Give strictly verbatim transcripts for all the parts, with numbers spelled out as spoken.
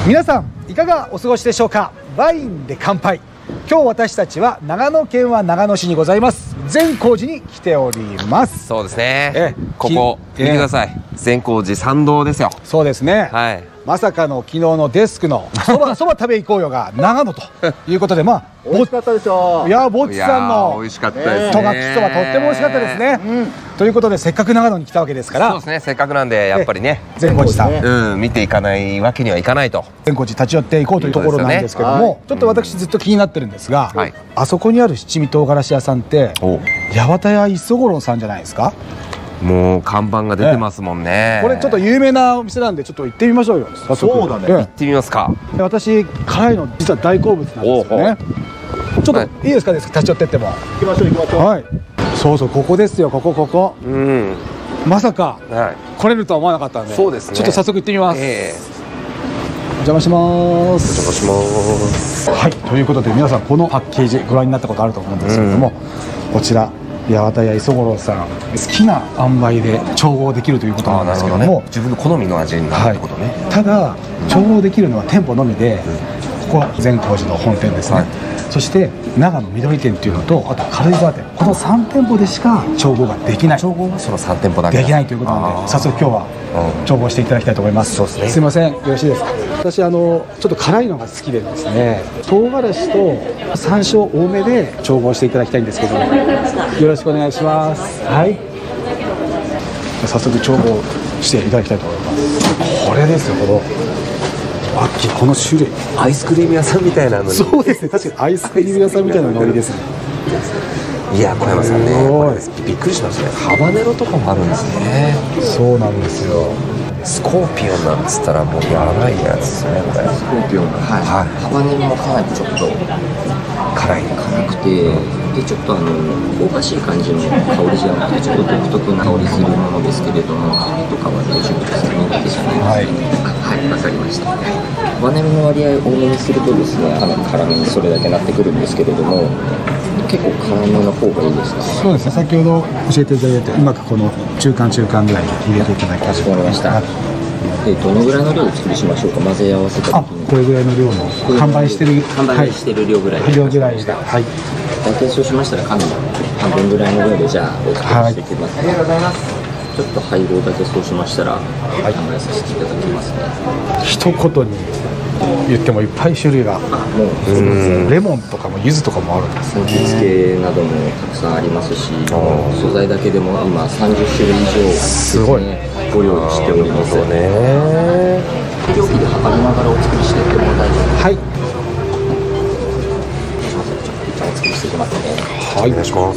皆さんいかがお過ごしでしょうか。ワインで乾杯。今日私たちは長野県は長野市にございます善光寺に来ております。 そうですね、 えここ見てください、善光寺参道ですよ。 そうですね、 はい、 まさかの昨日のデスクのそばそば食べ行こうよが長野ということで、まあ美味しかったでしょ。 いやぼっちさんの美味しかったですね。 とがきそばとっても美味しかったですね、うん、ということでせっかく長野に来たわけですから、 そうですね、せっかくなんでやっぱりね善光寺さん、 うん、見ていかないわけにはいかないと。 善光寺立ち寄っていこうというところなんですけども、ね、ちょっと私ずっと気になってるんですが、はい、あそこにある七味唐辛子屋さんって八幡屋磯五郎さんじゃないですか。 もう看板が出てますもんね。 これちょっと有名なお店なんでちょっと行ってみましょうよ。 そうだね、 行ってみますか。 私辛いの実は大好物なんですよね。ちょっといいですかですか、立ち寄ってっても。 行きましょう行きましょう。 はい、そうそう、ここですよ、ここここ。うん、まさか来れるとは思わなかったんで、そうですね、ちょっと早速行ってみます。えー、お邪魔します。 お邪魔します。 はい、ということで皆さんこのパッケージご覧になったことあると思うんですけれども、うん、こちら八幡屋磯五郎さん、好きな塩梅で調合できるということなんですけども、 ね、自分の好みの味になるってことね、はい、 ただ調合できるのは店舗のみで、うん、ここは善光寺の本店ですね、はい、そして長野緑店っていうのと、あと軽井沢店、このさん店舗でしか調合ができない。 調合はそのさん店舗だけできないということなので、早速今日は調合していただきたいと思います。そうですね、すいません、よろしいですか。私あのちょっと辛いのが好きでですね、唐辛子と山椒多めで調合していただきたいんですけども、よろしくお願いします。はい、早速調合していただきたいと思います。これですよ、このあっき、この種類、 アイスクリーム屋さんみたいなのに。 そうですね、確かにアイスクリーム屋さんみたいなノリですね。 いや、小山さんね、これびっくりしましたね。ハバネロとかもあるんですね。 そうなんですよ。 スコーピオンなんつったらもうやばいやつですね、これ。 スコーピオン、はい、はい、ハバネロもかなりちょっと辛い辛くて、でちょっとあの香ばしい感じの香りじゃなくて、ちょっと独特な香りするものですけれども、香りとかは大丈夫ですか？苦手じゃないですか？はい、わかりました。ハバネロの割合を多めにするとですね、かなり辛めにそれだけなってくるんですけれども、結構辛めの方がいいですか？ そうですね、先ほど教えていただいて、うまくこの中間中間ぐらいに入れていただきました。 かしこまりました。えー、どのぐらいの量を作りしましょうか？混ぜ合わせた時に。 これぐらいの量の販売してる販売してる量ぐらい、 はい、量ぐらいで、はい。 大体そうしましたらかなり半分ぐらいの量でじゃあお作りしていきます。はい、ありがとうございます。ちょっと配合だけそうしましたら、はい、考えさせていただきますね。 一言に言ってもいっぱい種類が、もうレモンとかも柚子とかもあるんです。 味付けなどもたくさんありますし、素材だけでも今さんじゅっ種類以上ですね、ご用意しておりますね。容器で測りながらお作りしていっても大丈夫ですか？はい。じゃあお作りしていきますね。 はい、お願いします。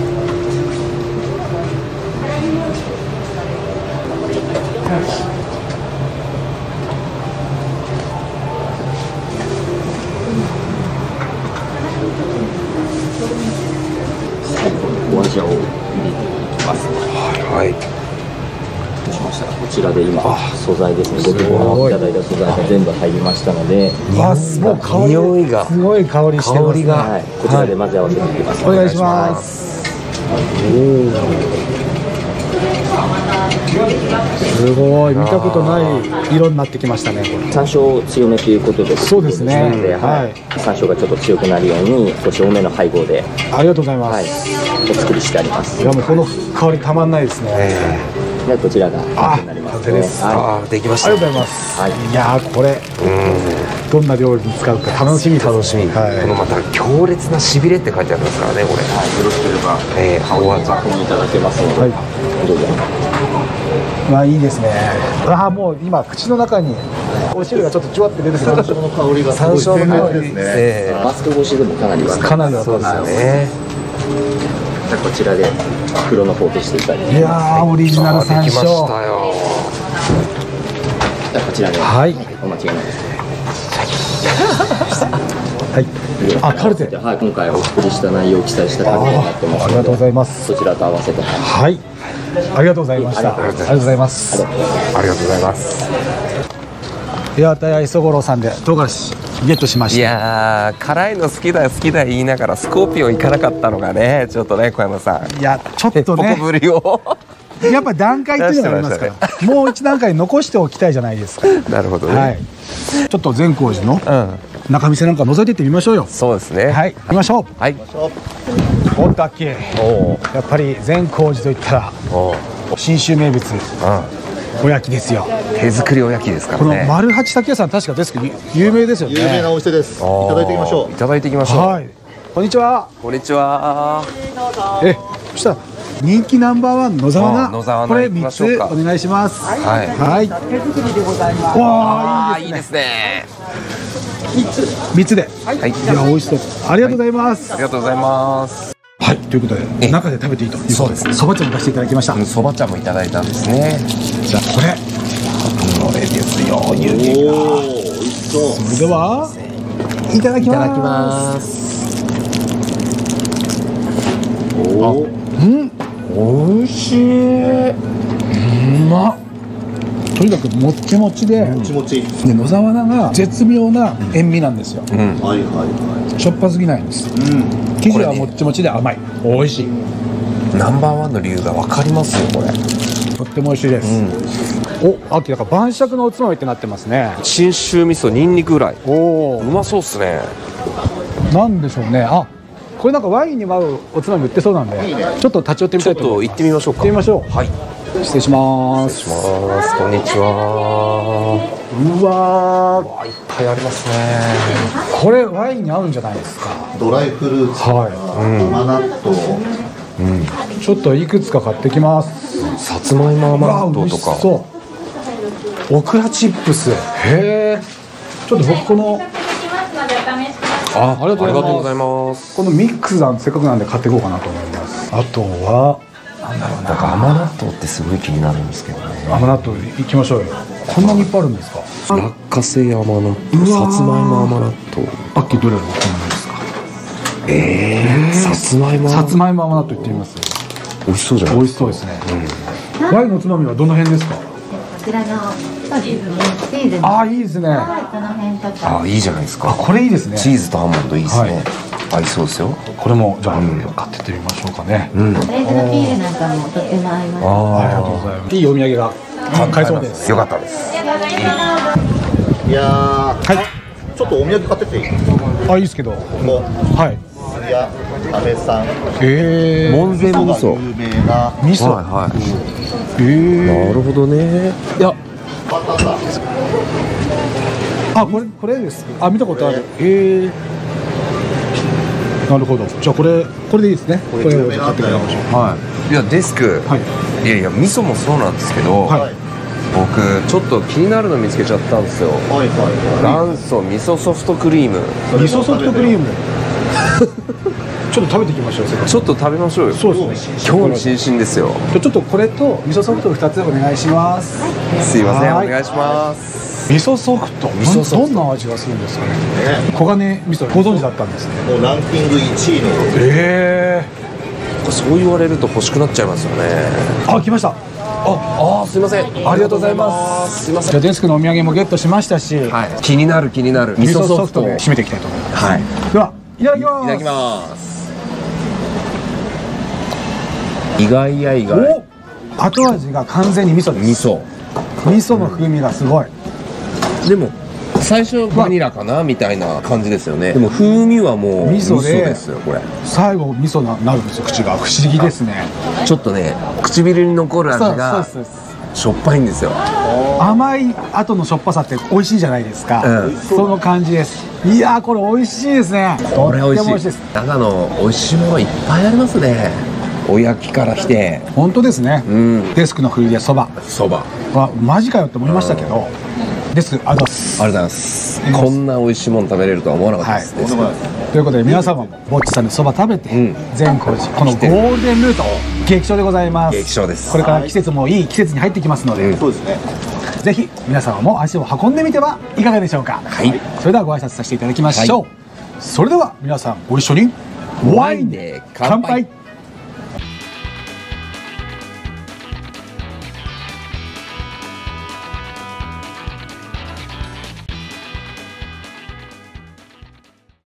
お味を入れていきます。 はい。 どうしましたらこちらで今素材ですね。ご希望いただいた素材が全部入りましたので、 あ、すごい香り、匂いがすごい香りしてますね。 はい、こちらで混ぜ合わせていきます。 お願いします。すごい見たことない色になってきましたね。 山椒強めということで、 そうですね、 はい、山椒がちょっと強くなるように少し多めの配合で、 ありがとうございます、 はい、お作りしてあります。 いや、もうこの香りたまんないですね。 でこちらが完成になりますね。 あ、できました。 ありがとうございます。はい、いやー、これどんな料理に使うか楽しみ楽しみ。 このまた強烈なしびれって書いてありますからね、これ。 よろしければえー、お味をいただけますので、はい、どうぞ。 まあいいですね。ああ、もう今口の中にお汁がちょっとじゅわって出てきました。 山椒の香りがすごい。 山椒の香りですね。 マスク越しでもかなりわかります。 かなりわかりますよね。 じゃあこちらで黒の方としていただいて。 いやー、オリジナル山椒。 じゃあこちらで、 はい、 お間違いないですね。 はい。あ、カルテ。 はい、今回お作りした内容を記載したカルテになってますので、 ありがとうございます。 そちらと合わせて。 はい。ありがとうございました。ありがとうございます。 ありがとうございます。 八幡屋磯五郎さんで唐辛子ゲットしました。 いやー、辛いの好きだ好きだ言いながらスコーピオン行かなかったのがね、ちょっとね、小山さん。 いや、ちょっとね。 ポコぶりをやっぱ段階っていうのがありますからもう一段階残しておきたいじゃないですか。 なるほどね、 はい、ちょっと善光寺の中見世なんか覗いていってみましょうよ。 そうですね、 はい、行きましょう。 はい。 おっと、あっきやっぱり善光寺といったら信州名物おやきですよ。 手作りおやきですからこのね。 丸八竹屋さん、確かですけど有名ですよね。 有名なお店です。いただいていきましょう。 いただいていきましょう。 はい、こんにちは。 こんにちは。 え、そしたら人気ナンバーワン野沢菜、 野沢菜これ行きま三つしょうかお願いします。 はい。 はい。手作りでございます。わあ、いいですね。三つで。はい。いや、美味しそう。ありがとうございます。 ありがとうございます。 はい、ということで中で食べていいということで、そば茶も出していただきました。 そば茶もいただいたんですね。 じゃあこれ、これですよ。湯気が。 おー、美味しそう。 それではいただきます。いただきます。 おー、 うん、美味しい。うまっ。とにかくもっちもちで、 もちもち。 で野沢菜が絶妙な塩味なんですよ。 うん。 はいはいはしょっぱすぎないんです。 い。うん。 生地はもっちもちで甘い。美味しい。 ナンバーワンの理由がわかりますよ、これ。 とっても美味しいです。お、あきなんか晩酌のおつまみってなってますね。 信州味噌ニンニクフライ。 おお、 うまそうっすね。 なんでしょうね。あ、これなんかワインに合うおつまみ売ってそうなんで、ちょっと立ち寄ってみちょっと行たいと思います。 ってみましょうか。 行ってみましょう。 はい。 失礼します。 します。こんにちは。 うわー、 いっぱいありますね。 これワインに合うんじゃないですか。 ドライフルーツ、 は甘納豆、 い。ちょっといくつか買ってきます。 さつまいも甘納豆とか。 そう。オクラチップス。へえ。ちょっと僕このあ、 ありがとうございますありがとうございます。 このミックスなんせっかくなんで買っていこうかなと思います。あとはなんだろうな。 なんか甘納豆ってすごい気になるんですけどね。 甘納豆いきましょうよ。こんなにいっぱいあるんですか。 落花生甘納豆、 うわーさつまいも甘納豆。 あっきどれがお好みですか。 ええー、さつまいも。 さつまいも甘納豆いってみます。 美味しそうじゃない美ですか。 味しそうですね。ワインのおつまみはどの辺ですか。 こちらのそうですね、チーズのああ、いいですね。 はい、この辺とか。 あ、いいじゃないですか。 あ、これいいですね。 チーズとアーモンドいいですね。 は合いそうですよ。 これもじゃあ買ってってみましょうかね。 うん。 レーズンピールなんかもとても合います。 あありがとうございます。いいお土産が買えそうです。 よかったです。 いやー、 はい。 ちょっとお土産買ってっていい？ あ、いいですけど。 もう、 はい。 いや、阿部さん、 ええ。 門前味噌。 有名な味噌。 はいはい。 ええ。 なるほどね。 いや、 バター。 あ、これこれです。あ、見たことある。ええ。なるほど。じゃあこれこれでいいですね。これを買ってくれましょう。 はい。いやデスク。 はい。 いやいや味噌もそうなんですけど、 はい。 僕ちょっと気になるの見つけちゃったんですよ。 はいはいは元祖味噌ソフトクリーム。 味噌ソフトクリーム。ちょっと食べていきましょう。せっかくちょっと食べましょうよ。 そうですね。 興味津々ですよ。 じゃあちょっとこれと味噌ソフトふたつお願いします。 すいません、おはい願いします。 味噌ソフト。 味噌ソフトどんな味がするんですかね。 い。ね、 黄金味噌ご存知だったんですね。 もうランキングいちいの。 ええ。 そう言われると欲しくなっちゃいますよね。 あ、来ました。 あ、あ、すいません。 ありがとうございます。 すいません。 じゃあデスクのお土産もゲットしましたし、 はい。気になる気になる味噌ソフトで締めていきたいと思います。 はい。 では、いただきます。 いただきます。意外や意外。 お、後味が完全に味噌です。 味噌。 味噌の風味がすごい。 でも最初バニラかなみたいな感じですよね。でも風味はもう味噌でですよこれ。 最後味噌ななるんですよ。口が不思議ですね。 ちょっとね唇に残る味がそうそうそうしょっぱいんですよ。 甘い後のしょっぱさって美味しいじゃないですか。 うんその感じです。いやー、これ美味しいですね。 これ美味しい。 とっても美味しいです。 長野美味しいものいっぱいありますね。おやきから来て、 本当ですね。 うん、 デスクの振りでそばそば。 はマジかよって思いましたけど、デスクありがとうございます。 ありがとうございます。こんな美味しいもの食べれるとは思わなかったです。 はい、ということで皆様もぼっちさんでそば食べて、 うん善光寺このゴールデンルート激唱でございます。 激唱です。 これから季節もいい季節に入ってきますので、 うんそうですね。 ぜひ皆様も足を運んでみてはいかがでしょうか。 はい。 それではご挨拶させていただきましょう。 はい、 それでは皆さんご一緒にワインで乾杯。